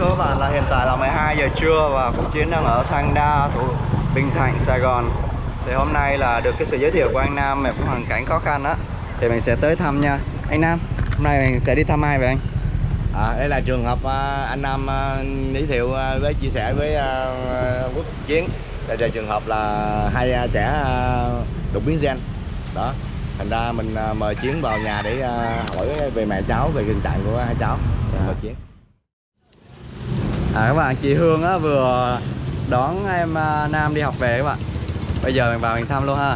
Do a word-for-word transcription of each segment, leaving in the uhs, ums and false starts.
thưa các bạn là hiện tại là mười hai giờ trưa và cuộc chiến đang ở Thanh Đa, thủ Bình Thạnh, Sài Gòn. Thì hôm nay là được cái sự giới thiệu của anh Nam về hoàn cảnh khó khăn á, thì mình sẽ tới thăm nha. Anh Nam, hôm nay mình sẽ đi thăm ai vậy anh? À, đây là trường hợp uh, anh Nam uh, giới thiệu uh, với chia sẻ với uh, Quốc Chiến. Đây là trường hợp là hai uh, trẻ uh, đột biến gen đó, thành ra mình uh, mời Chiến vào nhà để uh, hỏi về mẹ cháu, về tình trạng của hai cháu. À. Mời Chiến. À, các bạn, chị Hương á, vừa đón em uh, Nam đi học về các bạn. Bây giờ mình vào mình thăm luôn ha.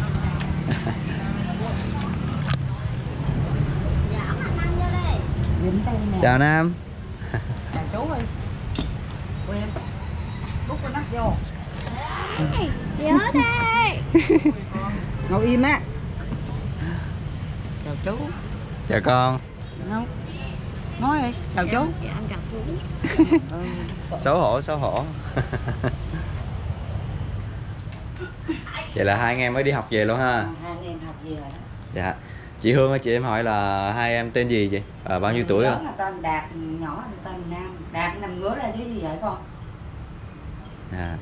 Chào Nam. Chào chú ơi. Ui em. Bút con nắp vô. Nhớ đây. Ngồi im á. Chào chú. Chào con. Không. Nói đi. Chào chú. Dạ anh chào chú. Ừ. Xấu hổ, xấu hổ. Vậy là hai anh em mới đi học về luôn ha. Hai anh em học về rồi đó. Dạ. Chị Hương ơi, chị em hỏi là hai em tên gì vậy? À, bao nhiêu tuổi rồi? Lớn là tên Đạt, nhỏ là tên Nam. Đạt nằm ngửa ra chứ gì vậy con? À.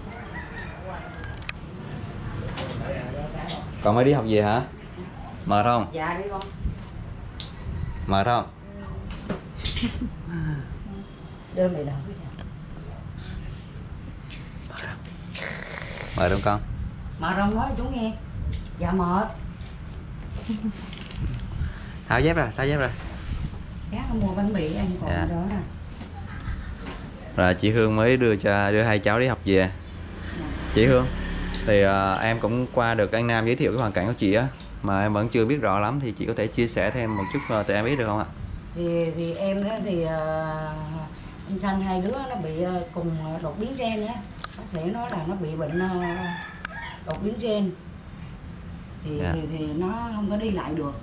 Con mới đi học về hả? Mệt không? Dạ đi con. Mệt không? Đưa mày đâu. Mệt không con? Mệt không nói chú nghe. Dạ mệt. Tháo dép ra, tháo dép ra. Sáng mua bánh mì ăn còn Dạ. đó nè. Rồi chị Hương mới đưa cho đưa hai cháu đi học về. Dạ. Chị Hương, thì uh, em cũng qua được anh Nam giới thiệu cái hoàn cảnh của chị á, mà em vẫn chưa biết rõ lắm, thì chị có thể chia sẻ thêm một chút uh, để em biết được không ạ? Thì thì em đó thì uh, anh Xanh hai đứa nó bị uh, cùng đột biến gen á. Bác sĩ nói là nó bị bệnh uh, đột biến gen. Thì, Dạ. thì thì nó không có đi lại được.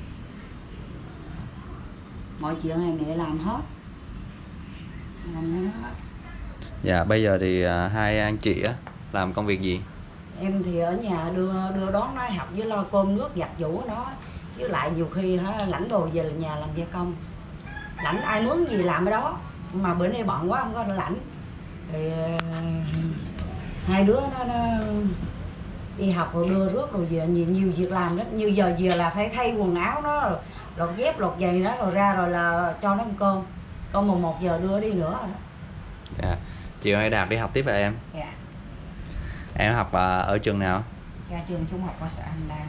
Mọi chuyện này mẹ làm hết. Làm cho nó hết. Dạ, bây giờ thì uh, hai anh chị á làm công việc gì? Em thì ở nhà đưa đưa đón nó học với lo cơm nước giặt giũ nó, với lại nhiều khi hả, lãnh đồ về nhà làm gia công, lãnh ai mướn gì làm ở đó, mà bữa nay bận quá không có lãnh. Thì hai đứa nó, nó đi học rồi đưa rước rồi về, nhiều nhiều việc làm đó. Như giờ về là phải thay quần áo nó, rồi lột dép lột giày đó, rồi ra rồi là cho nó ăn cơm, cơm mười một giờ đưa đi nữa rồi đó. Dạ. Chiều nay Đạt đi học tiếp hả em? Dạ. Em học uh, ở trường nào? Ra trường trung học cơ sở Thanh Đa.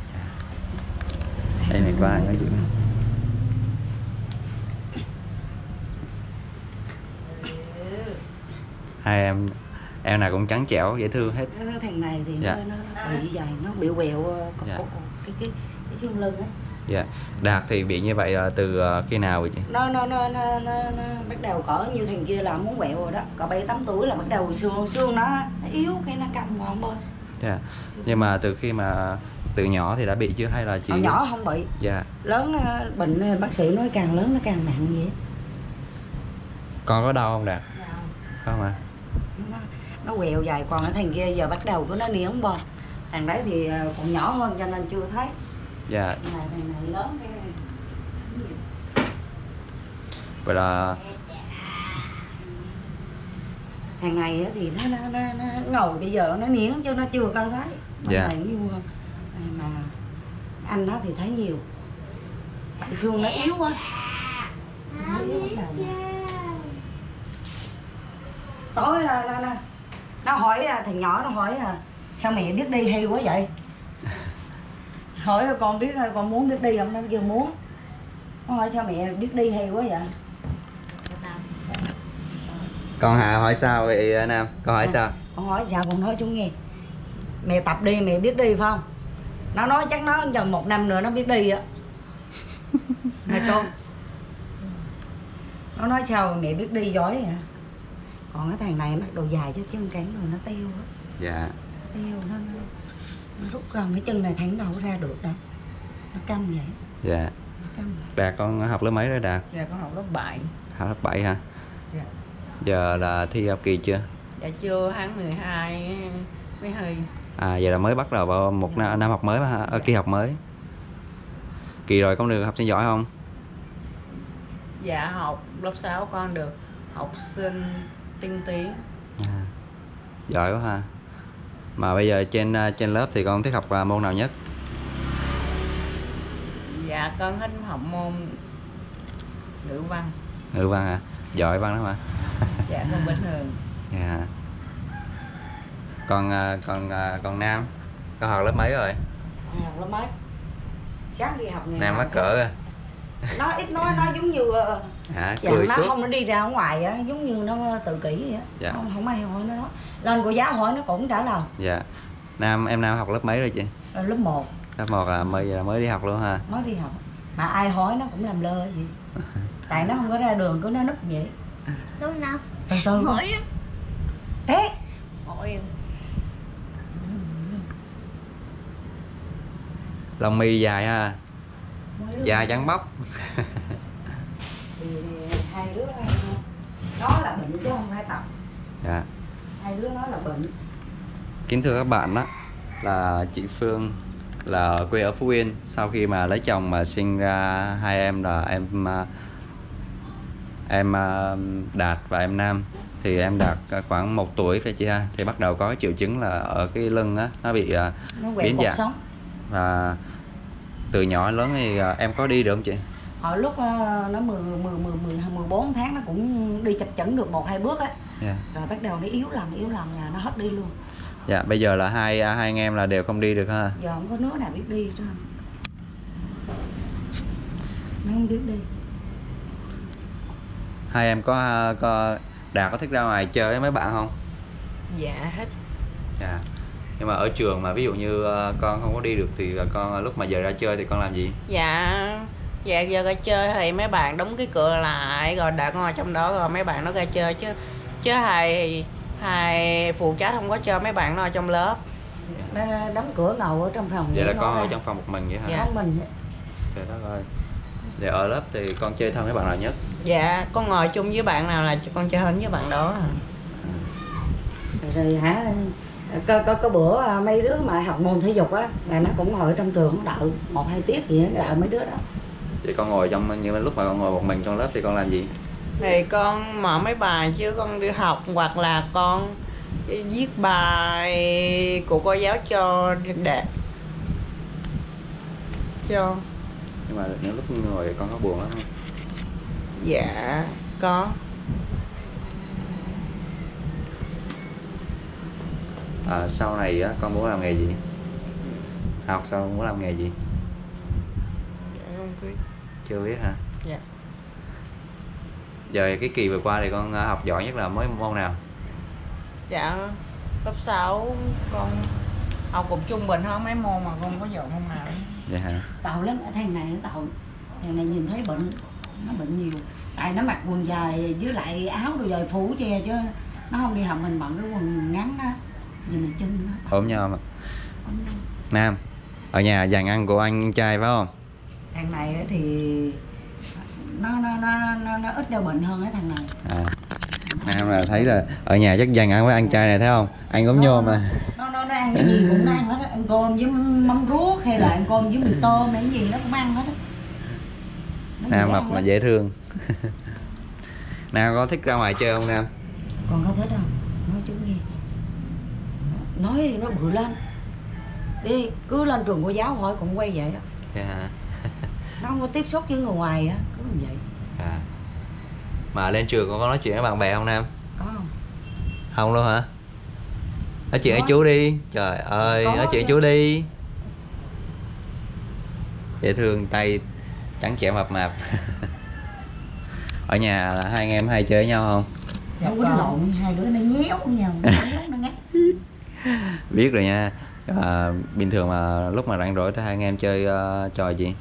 Đây này, qua nói chuyện. Hai em em nào cũng trắng trẻo dễ thương hết. Thằng này thì Dạ. nó, nó bị vậy, nó bị quẹo có, Dạ. có, có, cái cái cái xương lưng á. Dạ. Đạt thì bị như vậy uh, từ uh, khi nào vậy chị? Nó nó nó nó, nó, nó bắt đầu cỡ như thằng kia là muốn quẹo rồi đó, cỡ bảy tám tuổi là bắt đầu xương xương nó, nó yếu cái nó căng mà không bơi. Dạ. Nhưng mà từ khi mà từ nhỏ thì đã bị chưa hay là chị? Hồi nhỏ không bị. Dạ. Lớn bệnh bác sĩ nói càng lớn nó càng nặng vậy. Con có đau không Đạt? Dạ. Không à? Nó, nó quẹo dài, còn cái thằng kia giờ bắt đầu của nó đi không bơi. Thằng đấy thì còn nhỏ hơn cho nên chưa thấy. Dạ. Này, thằng này lớn cái. Vậy là Thằng này thì nó, nó, nó, nó ngồi bây giờ nó niễn chứ nó chưa coi thấy. Dạ. Này nhiều, mà anh nó thì thấy nhiều. Tại xương nó yếu quá. Nó yếu bắt đầu mà. Tối nó, nó, nó, nó hỏi thằng nhỏ nó hỏi sao mẹ biết đi hay quá vậy? Hỏi con biết con muốn biết đi không? Nó kêu muốn. Nó hỏi sao mẹ biết đi hay quá vậy? con Hà hỏi sao vậy Nam? Con hỏi à, sao? Con hỏi sao con nói chú nghe. Mẹ tập đi mẹ biết đi phải không? Nó nói chắc nó gần một năm nữa nó biết đi á. Hai con. Nó nói sao mẹ biết đi giỏi vậy? Còn cái thằng này bắt đầu dài cho chân cẳng rồi nó teo á. Dạ. Teo nó, nó, nó rút gần cái chân này thẳng đâu ra được đâu. Nó câm vậy. Dạ. Nó câm vậy. Đạt con học lớp mấy rồi Đạt? Dạ con học lớp bảy. Học lớp bảy hả? Dạ. Giờ là thi học kỳ chưa? Dạ chưa, tháng mười hai mới thi. À giờ là mới bắt đầu vào một dạ. năm học mới mà hả? Ở kỳ học mới. Kỳ rồi con được học sinh giỏi không? Dạ học lớp sáu con được học sinh tiên tiến. À, giỏi quá ha. Mà bây giờ trên trên lớp thì con thích học môn nào nhất? Dạ con thích học môn ngữ văn. Ngữ văn à? Giỏi văn lắm hả? Dạ con bình thường. Dạ. Còn còn còn Nam, con học lớp mấy rồi? Học lớp mấy? Sáng đi học ngày Nam nào mắc cỡ à? nó ít nói, nó giống như Hả? dạ, Cười nó suốt. không, nó đi ra ngoài á, giống như nó tự kỷ vậy á. Dạ. Không, không ai hỏi nó đó. Lên cô giáo hỏi nó cũng trả lời. Dạ. Nam, em Nam học lớp mấy rồi chị? Rồi lớp một. Lớp một là mới giờ mới đi học luôn ha. Mới đi học. Mà ai hỏi nó cũng làm lơ gì. Tại nó không có ra đường, cứ nó núp vậy. Lúc nào? Từ từ. Hỏi em. Thế. Hỏi em. Lông mi dài ha. Da trắng bóc. Thì hai đứa nó là bệnh chứ không phải tập. Dạ. Hai đứa nó là bệnh. Kính thưa các bạn, đó là chị Phương là quê ở Phú Yên. Sau khi mà lấy chồng mà sinh ra hai em là em em Đạt và em Nam. Thì em Đạt khoảng một tuổi phải chị ha, thì bắt đầu có cái triệu chứng là ở cái lưng á, nó bị Nó biến cuộc dạng. sống. Và từ nhỏ lớn thì em có đi được không chị? Hồi lúc nó mười, mười, mười, mười, mười bốn tháng nó cũng đi chập chững được một hai bước á. Yeah. Rồi bắt đầu nó yếu lần yếu lần là nó hết đi luôn. Dạ, bây giờ là hai hai anh em là đều không đi được ha. Giờ không có đứa nào biết đi chứ. Nó không biết đi. Hai em có có Đạt có thích ra ngoài chơi với mấy bạn không? Dạ thích. Dạ. Nhưng mà ở trường mà ví dụ như con không có đi được thì con lúc mà giờ ra chơi thì con làm gì? Dạ dạ giờ ra chơi thì mấy bạn đóng cái cửa lại rồi Đạt ngồi trong đó rồi mấy bạn nó ra chơi chứ chứ hai hai phụ trách không có chơi mấy bạn nó ở trong lớp. Nó đóng cửa ngồi ở trong phòng. Vậy là nó con ra. ở trong phòng một mình vậy hả? Dạ. Không mình. Trời đất ơi. Vậy ở lớp thì con chơi thân với bạn nào nhất? Dạ con ngồi chung với bạn nào là con chơi hết với bạn đó. Rồi, rồi hả? Có, có có bữa mấy đứa mà học môn thể dục á là nó cũng ngồi trong trường nó đợi một hai tiết gì đó, đợi mấy đứa đó. Vậy con ngồi trong như lúc mà con ngồi một mình trong lớp thì con làm gì? Thì con mở mấy bài chứ con đi học hoặc là con viết bài của cô giáo cho để cho. Nhưng mà những lúc ngồi con có buồn lắm không? Dạ có. À, sau này á con muốn làm nghề gì? Học xong muốn làm nghề gì? Dạ không biết. Chưa biết hả? Dạ. Giờ cái kỳ vừa qua thì con học giỏi nhất là mới môn nào? Dạ lớp sáu con học cùng trung bình hết mấy môn mà con có giỏi môn nào. Dạ hả? Tội lắm, thằng này nó tội. Thằng này nhìn thấy bệnh, nó bệnh nhiều. Tại nó mặc quần dài với lại áo rồi dài phủ che chứ nó không đi học mình bận cái quần ngắn đó. Nhìn là chân nó. Ốm nhau mà. Nam, ở nhà dàn ăn của anh trai phải không? Thằng này thì nó nó nó nó, nó ít đau bệnh hơn cái thằng này. À. Nam là thấy là ở nhà chắc dàn ăn với anh trai này thấy không? Anh ốm nhôm mà. Nó nó nó ăn cái gì cũng nó ăn hết á, ăn cơm với mắm ruốc hay là ăn cơm với mì tôm hay cái gì nó cũng ăn hết á. Nam mập mà dễ thương. Nam có thích ra ngoài chơi không Nam? Còn không thích không? Nói chú nghe. Nói thì nó bự lên. Đi cứ lên trường cô giáo hỏi cũng quay vậy á. Dạ hả? Nó không có tiếp xúc với người ngoài á, cứ như vậy. À. Mà lên trường con có nói chuyện với bạn bè không Nam? Có không? Không luôn hả? Nói chuyện Có. với chú đi. Trời ơi, Có nói chuyện với chứ. chú đi. Dễ thương, tay trắng trẻo mập mạp. Ở nhà là hai anh em hay chơi với nhau không? Nó quýnh lộn, hai đứa nó nhéo với nhau, nó nó ngắt. Biết rồi nha. À, bình thường mà lúc mà rảnh rỗi thì hai anh em chơi uh, trò gì?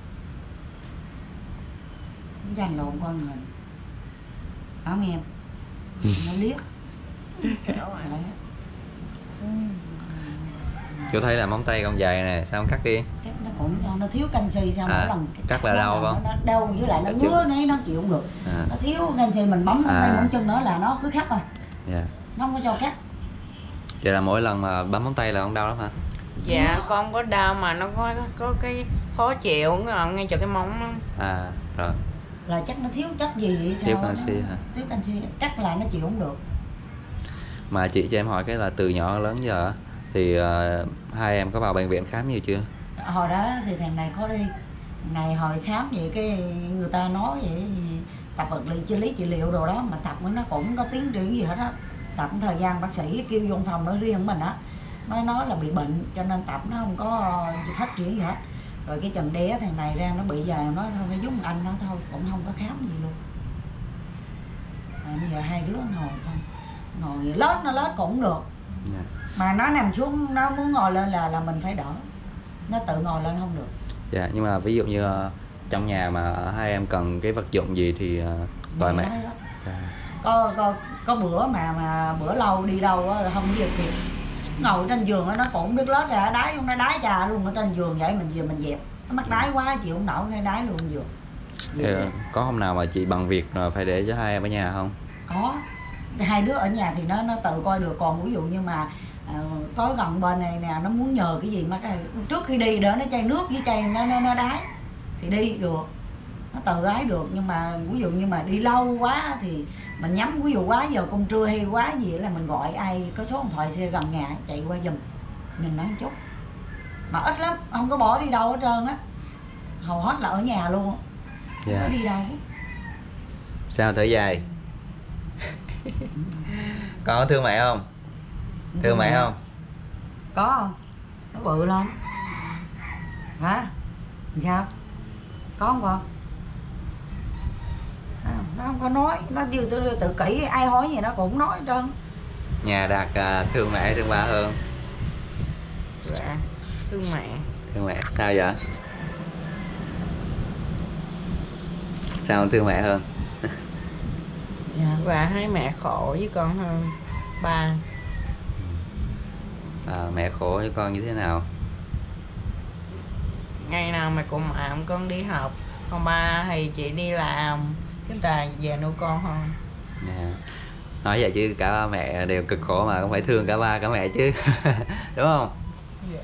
Giành lộn con người. Không em. Nó liếc. Đấy. Chú thấy là móng tay con dài nè, sao không cắt đi? Cắt nó cũng cho nó thiếu canxi sao À, mỗi lần cắt là đau không? Nó đau với lại nó Cắt ngứa ngay nó chịu không được. À. Nó thiếu canxi mình bấm nó À. tay bấm chân nữa là nó cứ khắc rồi. Dạ. Nó không có cho cắt. Vậy là mỗi lần mà bấm móng tay là không đau lắm hả? Dạ con có đau mà nó có có cái khó chịu ngay chỗ cái móng đó. À, rồi. là chắc nó thiếu chất gì vậy sao? Thiếu canxi nó, hả? Thiếu canxi, chắc là nó chịu không được. Mà chị cho em hỏi cái là từ nhỏ lớn giờ thì uh, hai em có vào bệnh viện khám nhiều chưa? Hồi đó thì thằng này có đi, này hồi khám vậy cái người ta nói vậy tập vật lý trị lý trị liệu đồ đó, mà tập nó cũng có tiến triển gì hết á. Tập thời gian bác sĩ kêu vô phòng nói riêng mình á, nói nó là bị bệnh cho nên tập nó không có phát triển gì hết. Rồi cái chừng đẻ thằng này ra nó bị dài, nói thôi nó giúp anh nó thôi, cũng không có khám gì luôn. À, bây giờ hai đứa ngồi không, ngồi lết nó lết cũng được. Yeah. Mà nó nằm xuống nó muốn ngồi lên là là mình phải đỡ, nó tự ngồi lên không được. Dạ, yeah, nhưng mà ví dụ như uh, trong nhà mà hai em cần cái vật dụng gì thì uh, gọi mẹ. Yeah. Yeah. Có, có có bữa mà mà bữa lâu đi đâu á không việc kịp, ngồi trên giường đó, nó cũng biết lết ra đái không, nó đái trà luôn ở trên giường vậy, mình về mình dẹp, nó mắc đái quá chịu không nổi hay đái luôn giường. Thì, uh, có hôm nào mà chị bằng việc rồi phải để cho hai em ở nhà không? Có, hai đứa ở nhà thì nó nó tự coi được, còn ví dụ như mà uh, có gần bên này nè, nó muốn nhờ cái gì mà cái trước khi đi đỡ nó chai nước với chai nó nó, nó đái thì đi được, nó tự ái được. Nhưng mà ví dụ như mà đi lâu quá thì mình nhắm, ví dụ quá giờ công trưa hay quá gì là mình gọi ai có số điện thoại xe gần nhà chạy qua giùm nhìn nó một chút, mà ít lắm, không có bỏ đi đâu hết trơn á, hầu hết là ở nhà luôn, không Yeah. có đi đâu. Sao thở dài? Con có thương mẹ không? Thương mẹ không? Có không? Nó bự lên hả? Sao? Có không con? À, nó không có nói, nó như tự, tự kỷ, ai hỏi gì nó cũng nói hết trơn. Nhà Đạt uh, thương mẹ thương ba hơn? Dạ thương mẹ. Thương mẹ, sao vậy? Sao không thương mẹ hơn? Và thấy mẹ khổ với con hơn ba. À, mẹ khổ với con như thế nào? Ngày nào mẹ cũng ẵm con đi học, còn ba thì chị đi làm kiếm tiền về nuôi con hơn. Yeah. Nói vậy chứ cả ba mẹ đều cực khổ mà cũng phải thương cả ba cả mẹ chứ. Đúng không? Dạ.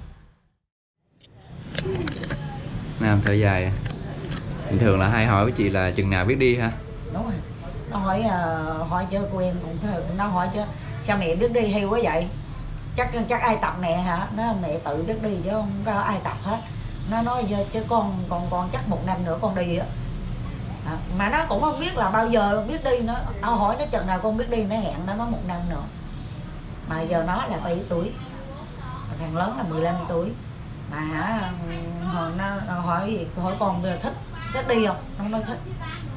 Nam thở dài. Bình thường là hay hỏi với chị là chừng nào biết đi ha? Đúng rồi. Nó hỏi uh, hỏi chứ cô em cũng thôi, nó hỏi chứ sao mẹ biết đi hay quá vậy? Chắc chắc ai tập mẹ hả? Nó mẹ tự biết đi chứ không có ai tập hết. Nó nói chứ con con con chắc một năm nữa con đi á. À, mà nó cũng không biết là bao giờ biết đi, nó ao hỏi nó chừng nào con biết đi, nó hẹn nó nói một năm nữa. Mà giờ nó là bảy tuổi, thằng lớn là mười lăm tuổi. Mà hả hồi nó hỏi hỏi con bây giờ thích thích đi không? Nó nói thích.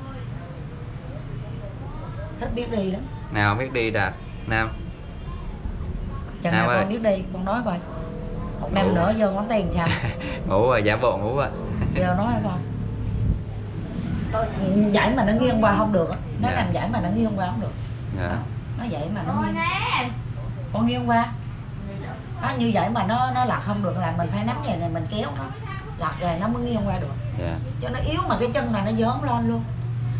Thích biết đi lắm. Nào biết đi Đạt, Nam. Chừng Nam nào ơi. con biết đi, con nói coi. Một năm Ủa. nữa vô ngón tiền sao? Ngủ rồi, giả bộ ngủ rồi. Giờ nói hả con? Giải mà nó nghiêng qua không được, nó Dạ. làm giải mà nó nghiêng qua không được. Dạ. Nó vậy mà nó nghiêng. Con nghiêng qua. Nó như vậy mà nó nó lật không được là mình phải nắm vậy này mình kéo nó. Lật rồi nó mới nghiêng qua được. Dạ. Cho nó yếu mà cái chân này nó dớn lên luôn.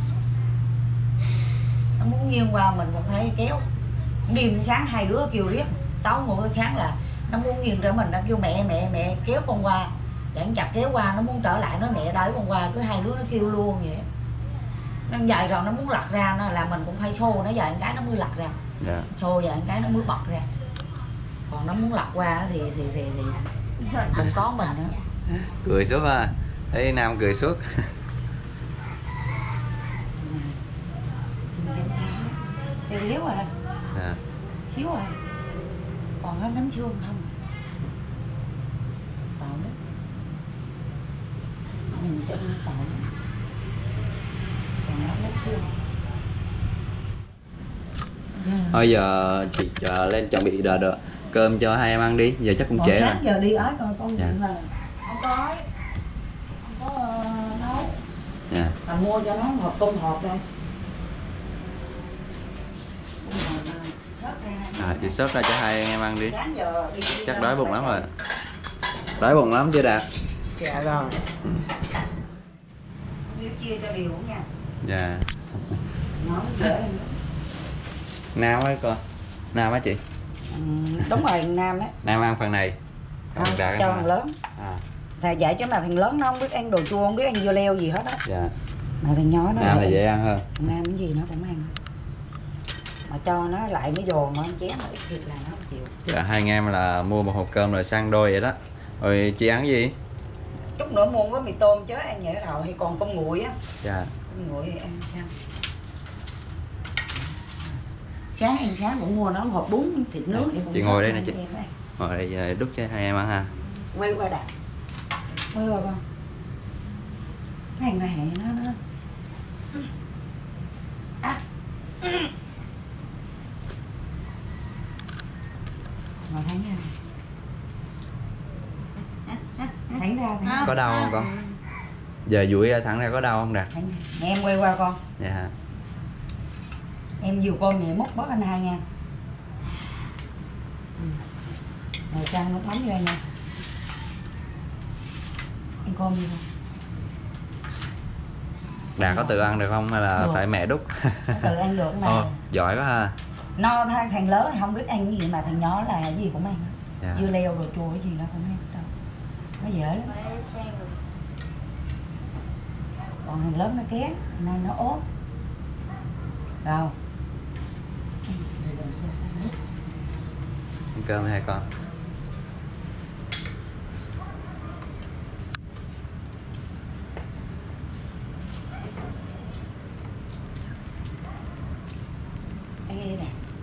Nó muốn nghiêng qua mình cũng phải kéo. Đêm sáng hai đứa kêu riết, tối ngủ tới sáng là nó muốn nghiêng trở mình, nó kêu mẹ mẹ mẹ kéo con qua. Chẳng chặt kéo qua, nó muốn trở lại, nó mẹ đẩy con qua, cứ hai đứa nó kêu luôn vậy. Nó dài rồi nó muốn lật ra, nó là mình cũng phải xô nó dài một cái nó mới lật ra. Dạ. Xô dài một cái nó mới bật ra. Còn nó muốn lật qua thì thì thì, thì đừng có mình nữa. Cười suốt ha. Thấy Nam cười suốt. Tiêu yếu rồi, Dạ. xíu rồi. Còn nó nấm xương không. Tạo đó. Nhìn cho nó tạo. Còn nó nấm xương. Thôi giờ chị chờ lên chuẩn bị đợi, đợi cơm cho hai em ăn đi, giờ chắc cũng Còn trễ rồi. sáng giờ đi ới con con Dạ. chuyện là không có ới, không có uh, nấu. Dạ. Mà mua cho nó hộp tôm hộp đây. À, chị sớt ra cho hai em ăn đi. Sáng giờ đi, đi Chắc đói bụng lắm rồi. Đói bụng lắm chưa Đạt? Dạ rồi. Ừ. Nếu chia cho đều nha. Dạ. Nó dễ. Nam ấy coi. Nam á chị? Ừ, đúng rồi, Nam đấy. Nam ăn phần này. À, Phần Đạt ăn cho phần thằng này. lớn. À. Thầy dạy cho mà thằng lớn nó không biết ăn đồ chua, không biết ăn dưa leo gì hết á. Dạ. Mà thằng nhỏ nó Nam là lại- dễ ăn hơn. Nam cái gì nó cũng ăn, mà cho nó lại nó dồn nó chén nó ít thịt là nó không chịu. Dạ, hai anh em là mua một hộp cơm rồi sang đôi vậy đó. Rồi chị ăn gì? Chút nữa mua có mì tôm chứ ăn nhẹ rồi, hay còn cơm nguội á. Dạ. Cơm nguội thì ăn sao? Sáng ăn sáng cũng mua nó hộp bún thịt nướng thì cũng Chị sót ngồi đây ăn nè chị. cho em ấy. Ngồi đây giờ đút cho hai em ăn ha. Quay qua đặt, quay qua con. Cái thằng này hẹn nó nó à. Mà thắng ra thắng ra thắng Có đau không con? Giờ duỗi ra thẳng ra có đau không Đạt? thắng ra. Nè, em quay qua con, Dạ. em dìu con này múc bớt anh hai nha. Rồi chan nước mắm vô anh nha. Ăn con gì không? Đạt có tự ăn được không hay là Được. phải mẹ đút? Nó tự ăn được mà. Ồ, giỏi quá ha. No thằng thằng lớn thì không biết ăn cái gì mà thằng nhỏ là cái gì cũng ăn. Dạ. Dưa leo đồ chua cái gì nó cũng ăn đâu. Nó dễ lắm. Còn thằng lớn nó ké nên nó ốm. Đâu. Ăn cơm hai con. Ăn nghe nè.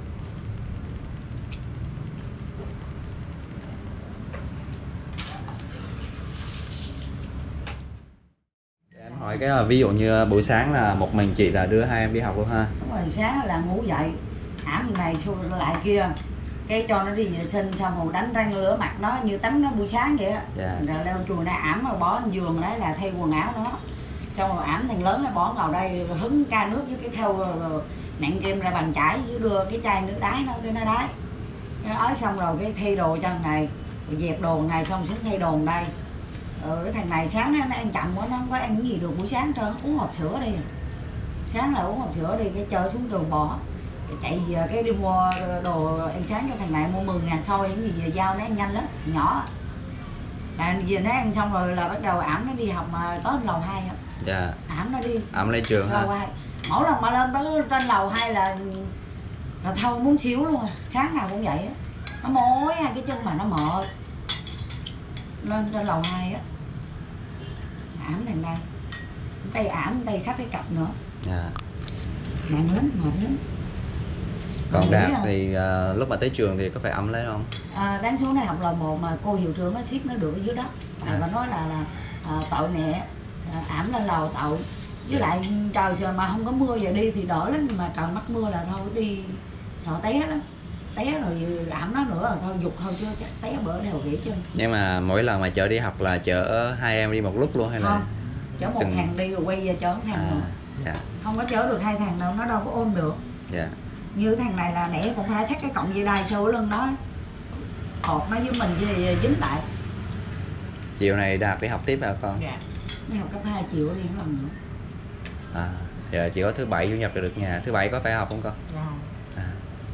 Em hỏi cái là ví dụ như buổi sáng là một mình chị là đưa hai em đi học luôn ha. Đúng rồi, sáng là ngủ dậy ảm này xuống lại kia, cái cho nó đi vệ sinh xong rồi đánh răng rửa mặt nó như tắm nó buổi sáng vậy á. Dạ. Rồi leo chùi nó ảm rồi bỏ lên giường đấy là thay quần áo nó, xong rồi ảm thằng lớn nó bỏ vào đây rồi hứng ca nước với cái theo rồi, rồi nặng kem ra bàn chải với đưa cái chai nước đáy nó cái nó đáy nó ói xong rồi cái thay đồ chân này rồi dẹp đồ này xong xuống thay đồ đây. Ừ, cái thằng này sáng nó, nó ăn chậm quá, nó không có ăn cái gì được buổi sáng cho uống hộp sữa đi, sáng là uống hộp sữa đi cái chơi xuống trường bỏ chạy về cái đi mua đồ ăn sáng cho thằng này, mua mười ngàn xôi những gì về giao nó ăn nhanh lắm, nhỏ là về nó ăn xong rồi là bắt đầu ảm nó đi học mà tới lầu hai Dạ. ảm nó đi Ẩm lên trường lầu ha. hai mỗi lần mà lên tới trên lầu hai là là thôi muốn xíu luôn à, sáng nào cũng vậy á, nó mỏi hai cái chân mà nó mệt lên trên lầu hai á ảm thằng này tay ảm tay sắp cái cặp nữa. Dạ. Nặng lắm, mệt lắm. Còn Nghĩ Đạt là- thì uh, lúc mà tới trường thì có phải ẩm lên không? À, đáng xuống này học lầu một mà cô hiệu trưởng nó ship nó được ở dưới đất. À, À. và nói là là à, tội mẹ à, ảm lên lầu tội. Với Dạ. lại trời giờ mà không có mưa giờ đi thì đỡ lắm, mà trời mắc mưa là thôi đi sợ té lắm. Té rồi ảm nó nữa là thôi dục thôi chứ chắc té bữa đều gãy chân. Nhưng mà mỗi lần mà chở đi học là chở hai em đi một lúc luôn hay là? Không, chở một từng- thằng đi rồi quay về chở một thằng À, nữa. dạ. Không có chở được hai thằng đâu, nó đâu có ôm được. Dạ. Như thằng này là nãy cũng phải thắt cái cọng dây đai sâu lưng đó, hột nó với mình thì dính lại. Chiều này Đạt đi học tiếp hả con? Dạ. Nó học cấp hai chiều đi nó lần nữa. À, giờ chỉ có thứ bảy chủ nhật là được nhà. Thứ bảy có phải học không con? Dạ. À.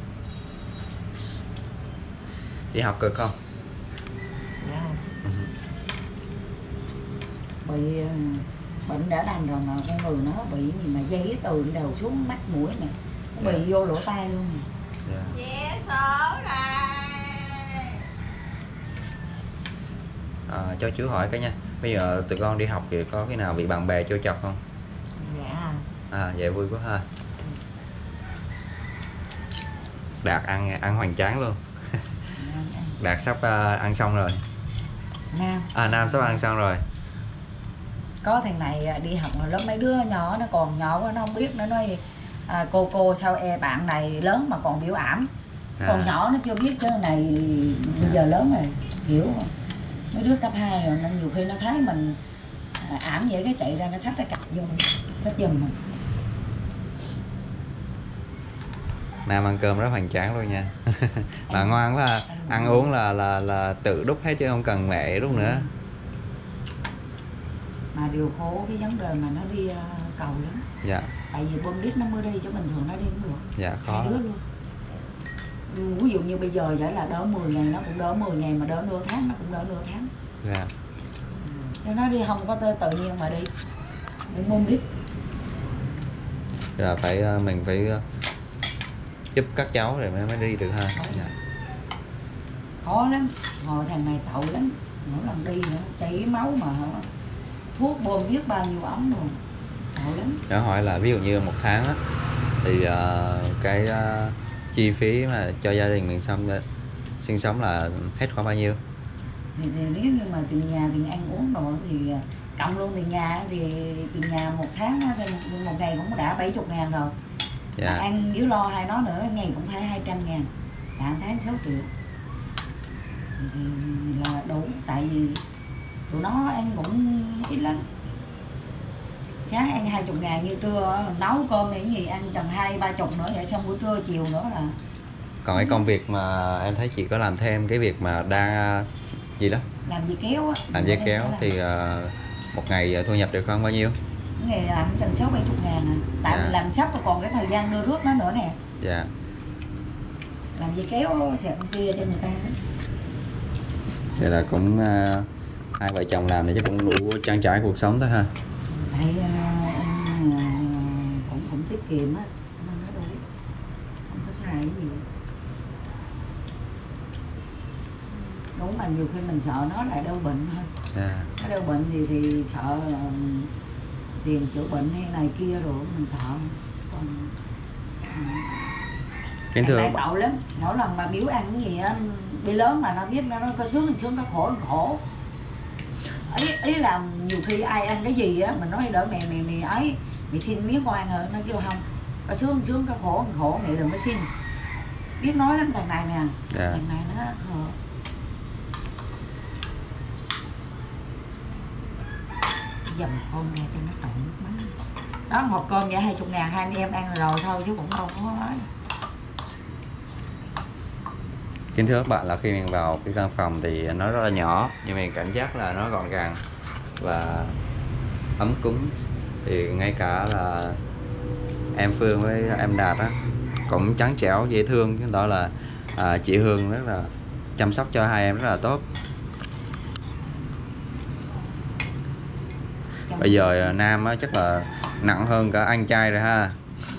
Đi học cực không? Dạ. Bị ờ, bệnh đã đành rồi mà con người nó bị gì mà dây từ đầu xuống mắt mũi nè, nó bị Dạ. vô lỗ tai luôn nè. Dạ. Vé số này. À, cho chú hỏi cái nha. Bây giờ tụi con đi học thì có cái nào bị bạn bè trêu chọc không? Dạ. À, vậy vui quá ha. Đạt ăn ăn hoành tráng luôn. Đạt sắp uh, ăn xong rồi. Nam À, Nam sắp ăn xong rồi. có thằng này đi học mà lớp mấy đứa nhỏ nó còn nhỏ quá nó không biết, nó nói à, cô cô sao e bạn này lớn mà còn biểu ảm. À. Còn nhỏ nó chưa biết cái này bây giờ lớn rồi hiểu rồi. Mấy đứa cấp hai rồi nên nhiều khi nó thấy mình à, ảm vậy cái chạy ra nó xách cái cặp vô xách giùm mình. Nam ăn cơm rất hoành tráng luôn nha. Mà ngoan quá ha. Ăn uống là là là tự đút hết chứ không cần mẹ đút nữa. Mà điều khổ cái vấn đề mà nó đi uh, cầu lắm, Dạ. tại vì bơm đít nó mới đi chứ bình thường nó đi không được. Dạ khó. Hai đứa luôn. Ừ, ví dụ như bây giờ vậy là đỡ mười ngày nó cũng đỡ mười ngày, mà đỡ nửa tháng nó cũng đỡ nửa tháng. Dạ. Cho nó đi không có tự, tự nhiên mà đi để bơm đít. là phải mình phải giúp các cháu để mới đi được ha. Dạ. Khó lắm, hồi thằng này tội lắm, mỗi lần đi nữa chảy máu mà thuốc bơm biết bao nhiêu ống luôn, tội lắm. Nó hỏi là ví dụ như một tháng á, thì uh, cái uh, chi phí mà cho gia đình mình xong sinh sống là hết khoảng bao nhiêu? Thì, thì nếu như mà tiền nhà, tiền ăn uống rồi thì cộng luôn tiền nhà thì tiền nhà một tháng thì một ngày cũng đã bảy mươi ngàn rồi. Dạ. Ăn với lo hai nó nữa ngày cũng phải hai trăm ngàn, cả tháng sáu triệu thì, thì là đủ, tại vì tụi nó ăn cũng ít lắm. Sáng ăn hai mươi ngàn, như trưa nấu cơm hay gì ăn tầm hai ba chục nữa, vậy xong buổi trưa chiều nữa là. Còn cái công việc mà em thấy chị có làm thêm cái việc mà đang gì đó, làm dây kéo á, làm dây kéo thì uh, một ngày thu nhập được khoảng bao nhiêu? Ngày làm tầm sáu bảy chục ngàn à. Tại Dạ. mình làm sắp rồi còn cái thời gian đưa rước nó nữa nè. Dạ. Làm dây kéo xẹt con kia cho người ta. Vậy là cũng uh, hai vợ chồng làm thì chắc cũng đủ trang trải cuộc sống thôi ha. Tại uh, uh, cũng cũng tiết kiệm á, nên nó đủ, không có xài cái gì. Đúng mà nhiều khi mình sợ nó lại đau bệnh thôi. Dạ. Nó đau bệnh thì thì sợ là tiền chữa bệnh hay này kia rồi mình sợ. Còn Kính thưa bạn tội lắm, mỗi lần mà biểu ăn cái gì á, bị lớn mà nó biết nó có sướng mình sướng, có khổ mình khổ. Ý, ý là nhiều khi ai ăn cái gì á mình nói đỡ mẹ mẹ mẹ ấy mẹ xin miếng con ăn rồi, nó kêu không, có sướng sướng, có khổ mình khổ, mẹ đừng có xin. Biết nói lắm thằng này nè. Dạ. Thằng này nó khổ. Dầm con ra cho nó trộn nước mắm. Đó, một cơm vậy hai chục ngàn, hai anh em ăn rồi thôi chứ cũng đâu có nói. Kính thưa các bạn, là khi mình vào cái căn phòng thì nó rất là nhỏ, nhưng mình cảm giác là nó gọn gàng và ấm cúng. Thì ngay cả là em Phương với em Đạt á cũng trắng trẻo dễ thương, chứ đó là à, chị Hương rất là chăm sóc cho hai em rất là tốt. Bây giờ Nam á chắc là nặng hơn cả anh trai rồi ha.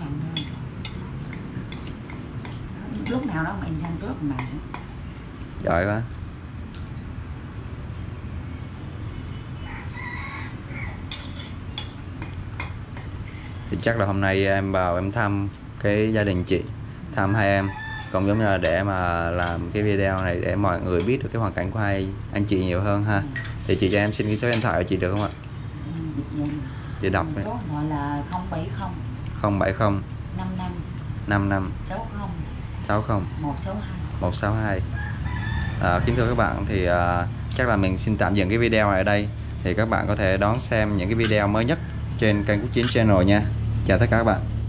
Lúc nào đó mình sang cướp mà. Giỏi quá. Thì chắc là hôm nay em vào em thăm cái gia đình chị, thăm hai em, cũng giống như là để mà làm cái video này để mọi người biết được cái hoàn cảnh của hai anh chị nhiều hơn ha. Thì chị cho em xin cái số điện thoại của chị được không ạ? Chị đọc đấy. Số gọi là không bảy không không bảy không năm năm năm năm sáu không sáu không một sáu hai một sáu hai. À, kính thưa các bạn, thì à, chắc là mình xin tạm dừng cái video này ở đây. Thì các bạn có thể đón xem những cái video mới nhất trên kênh Quốc Chiến Channel nha. Chào tất cả các bạn.